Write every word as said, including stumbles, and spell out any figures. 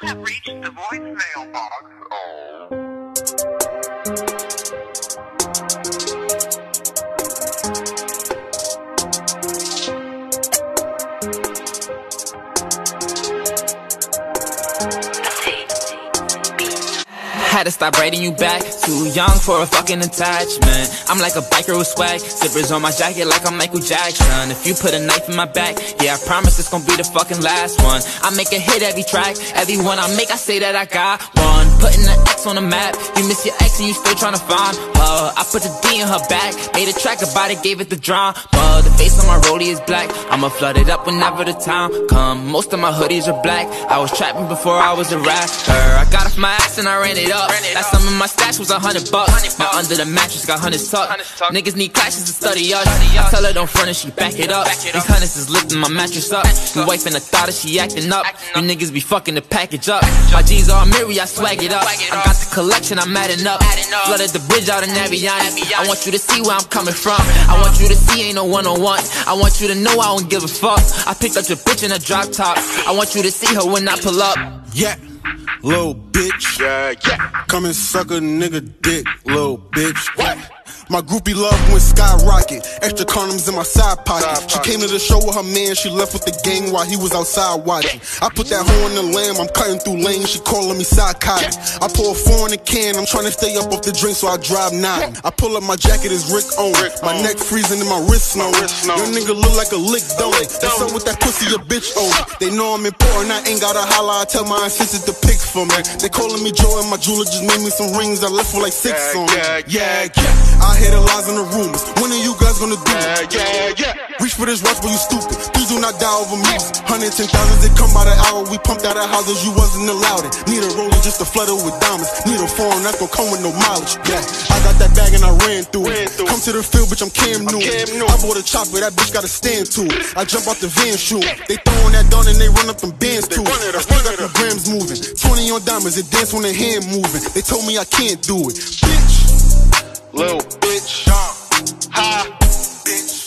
have reached the voicemail box. Had to stop writing you back. Too young for a fucking attachment. I'm like a biker with swag. Zippers on my jacket like I'm Michael Jackson. If you put a knife in my back, yeah, I promise it's gonna be the fucking last one. I make a hit every track. Every one I make, I say that I got one. Putting the X on the map. You miss your ex and you still tryna find her. I put the D in her back. Made a track about it, gave it the drama. The face on my rollie is black. I'ma flood it up whenever the time come. Most of my hoodies are black. I was trapping before I was a rapper. I got off my ass and I ran it up. Last time in my stash was a hundred bucks. Now under the mattress got hundreds tucked. Niggas need classes to study us. I tell her don't front and she back it up. These hundreds is lifting my mattress up. Your wife in the thought that she acting up. You niggas be fucking the package up. My jeans all mirror, I swag it up. I got the collection, I'm adding up. Flooded the bridge out in Aviance. I want you to see where I'm coming from. I want you to see ain't no one-on-one. I want you to know I don't give a fuck. I picked up your bitch in a drop top. I want you to see her when I pull up. Yeah, little bitch. Yeah, yeah. Come and suck a nigga dick, little bitch. What? My groupie love went skyrocket. Extra condoms in my side pocket. She came to the show with her man. She left with the gang while he was outside watching. I put that hoe in the lamb. I'm cutting through lanes. She calling me psychotic. I pour a four in a can. I'm trying to stay up off the drink, so I drive nine. I pull up my jacket, it's Rick on. My neck freezing and my wrist snowing. Your nigga look like a lick, don't it? What's up with that pussy, your bitch on? They know I'm important. I ain't gotta holler. I tell my assistant to pick for me. They calling me Joe and my jeweler just made me some rings. I left with like six on it. Yeah, yeah. I hear the lies and the rumors. When are you guys gonna do it? Yeah, yeah. Reach for this watch, but you stupid. Please do not die over music. Hundred ten thousands, they come by the hour. We pumped out of houses, you wasn't allowed it. Need a roller just to flood it with diamonds. Need a foreign that's gonna come with no mileage. Yeah, I got that bag and I ran through it. Come to the field, bitch, I'm Cam Newton. I bought a chopper, that bitch gotta stand to it. I jump out the van shoot. They throwing that down and they run up them bands to it. I still got the grams moving. Twenty on diamonds, it dance when their hand moving. They told me I can't do it. Bitch, Little bitch. Ha. Bitch.